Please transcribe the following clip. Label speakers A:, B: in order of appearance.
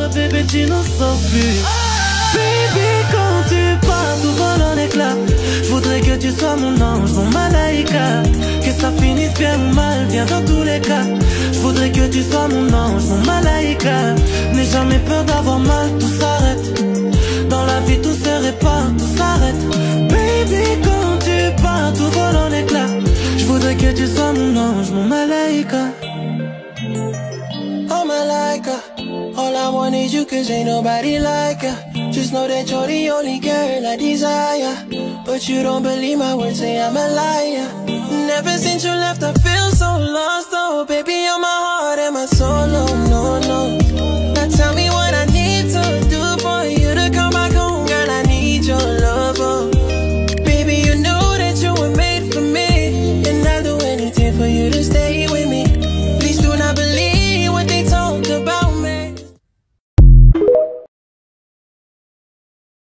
A: bébé, tu n'en sors plus. Baby, quand tu pars, tout vole en éclats. Je voudrais que tu sois mon ange, mon malaïka. Que ça finisse bien ou mal, bien dans tous les cas. Je voudrais que tu sois mon ange, mon malaïka. N'aie jamais peur d'avoir mal, tout s'arrête. Dans la vie tout se répare, tout s'arrête. Baby, quand tu pars, tout vole en éclats. Je voudrais que tu sois mon ange, mon malaïka.
B: Oh malaika, all I want is you cause ain't nobody like ya. Just know that you're the only girl I desire. But you don't believe my words, say I'm a liar. Never since you left I feel so lost, oh baby, you're my heart and my soul, no, no, no.